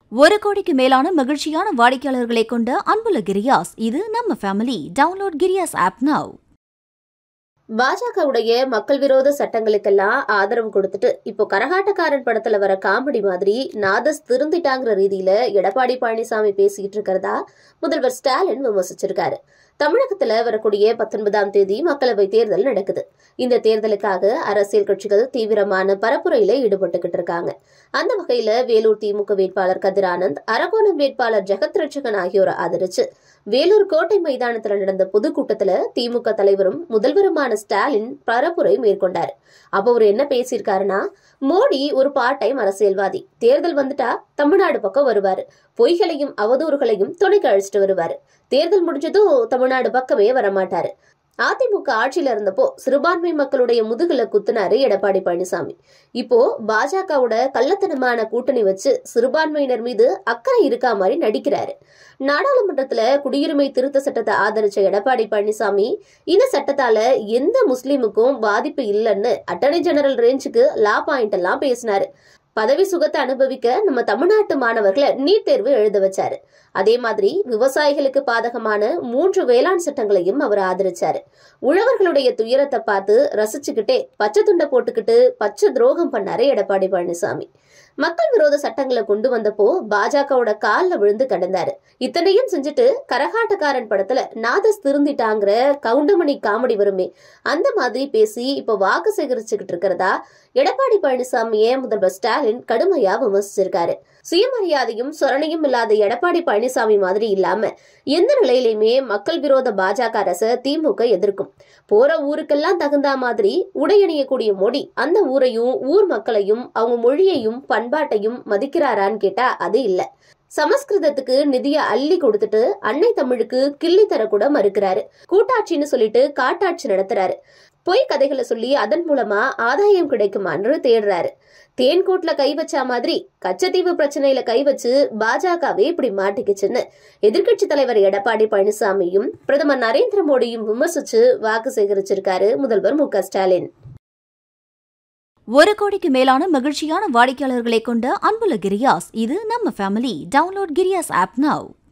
ஒரு கோடிக்கு மேலான மகிழ்ச்சியான வாடிக்கையாளர்களை கொண்ட அன்புள்ள கிரியாஸ். இது நம்ம family. Download Kriyas app now. பாஜகவுடைய மக்கள் விரோத சட்டங்களுக்கெல்லாம் ஆதரவு கொடுத்துட்டு இப்போ கரகாட்டக்காரன் படத்துல வர காமெடி மாதிரி நாதஸ் திருந்திட்டாங்கிற ரீதியில எடப்பாடி பழனிசாமி பேசிக்கிட்டு இருக்கிறதா முதல்வர் ஸ்டாலின் விமர்சிச்சிருக்காரு. தமிழகத்துல வரக்கூடிய 19ஆம் தேதி மக்களவை தேர்தல் நடக்குது. இந்த தேர்தலுக்காக அரசியல் கட்சிகள் தீவிரமான பரப்புரையில ஈடுபட்டுக்கிட்டு இருக்காங்க. அந்த வகையில வேலூர் திமுக வேட்பாளர் கதிர் ஆனந்த், அரக்கோணம் வேட்பாளர் ஜெகத் ரட்சகன் ஆகியோரை ஆதரிச்சு வேலூர் கோட்டை மைதானத்துல நடந்த பொதுக்கூட்டத்துல திமுக தலைவரும் முதல்வருமான ஸ்டாலின் பரப்புரை மேற்கொண்டாரு. அப்ப அவர் என்ன பேசியிருக்காருன்னா, மோடி ஒரு பார்ட் டைம் அரசியல்வாதி, தேர்தல் வந்துட்டா தமிழ்நாடு பக்கம் வருவாரு, பொய்களையும் அவதூறுகளையும் துணைக்கு அழிச்சிட்டு வருவாரு, தேர்தல் முடிஞ்சதும் தமிழ்நாடு பக்கமே வரமாட்டாரு. அதிமுக ஆட்சியில இருந்தப்போ சிறுபான்மை மக்களுடைய முதுகுல குத்துனாரு எடப்பாடி பழனிசாமி. இப்போ பாஜகவோட கள்ளத்தனமான கூட்டணி வச்சு சிறுபான்மையினர் மீது அக்கறை இருக்கா மாதிரி நடிக்கிறாரு. நாடாளுமன்றத்துல குடியுரிமை திருத்த சட்டத்தை ஆதரிச்ச எடப்பாடி பழனிசாமி இந்த சட்டத்தால எந்த முஸ்லீமுக்கும் பாதிப்பு இல்லைன்னு அட்டர்னி ஜெனரல் ரேஞ்சுக்கு லா பாயிண்ட் எல்லாம் பேசினாரு. பதவி சுகத்தை அனுபவிக்க நம்ம தமிழ்நாட்டு மாணவர்களை நீட் தேர்வு எழுத வச்சாரு. அதே மாதிரி விவசாயிகளுக்கு பாதகமான 3 வேளாண் சட்டங்களையும் அவர் ஆதரிச்சாரு. உழவர்களுடைய துயரத்தை பார்த்து ரசிச்சுக்கிட்டே பச்சை துண்டை போட்டுக்கிட்டு பச்சை துரோகம் பண்ணாரு எடப்பாடி பழனிசாமி. மக்கள் விரோத சட்டங்களை கொண்டு வந்தப்போ பாஜகவோட காலில் விழுந்து கிடந்தாரு. இத்தனையும் செஞ்சுட்டு கரகாட்டக்காரன் படத்துல நாதஸ் திருந்திட்டாங்கிற கவுண்டமணி காமெடி வருமே, அந்த மாதிரி பேசி இப்போ வாக்கு சேகரிச்சுக்கிட்டு இருக்கிறதா எடப்பாடி பழனிசாமியை முதல்வர் ஸ்டாலின் கடுமையா விமர்சிச்சிருக்காரு. சுயமரியாதையும் சொரணையும் இல்லாத எடப்பாடி பழனிசாமி மாதிரி இல்லாம எந்த நிலையிலுமே மக்கள் விரோத பாஜக அரசை திமுக எதிர்க்கும். போற ஊருக்கெல்லாம் தகுந்த மாதிரி உடையணியக்கூடிய மோடி அந்த ஊரையும் ஊர் மக்களையும் அவங்க மொழியையும் பண்பாட்டையும் மதிக்கிறாரான்னு கேட்டா அது இல்ல. சமஸ்கிருதத்துக்கு நிதிய அள்ளி கொடுத்துட்டு அன்னை தமிழுக்கு கிள்ளி தர கூட மறுக்கிறாரு. கூட்டாட்சின்னு சொல்லிட்டு காட்டாட்சி நடத்துறாரு. பொய் கதைகளை சொல்லி அதன் மூலமா ஆதாயம் கிடைக்குமான்னு தேடுறாரு. தேன்கூட்ல கை வச்சா மாதிரி கச்சத்தீவு பிரச்சனையில கை வச்சு பாஜகவே இப்படி மாட்டிக்குச்சுன்னு எதிர்கட்சி தலைவர் எடப்பாடி பழனிசாமியும் பிரதமர் நரேந்திர மோடியும் விமர்சிச்சு வாக்கு சேகரிச்சிருக்காரு முதல்வர் மு க ஸ்டாலின். ஒரு கோடிக்கு மேலான மகிழ்ச்சியான வாடிக்கையாளர்களை கொண்ட அன்புள்ள கிரியாஸ். இது நம்ம family. Download Kriyas app now.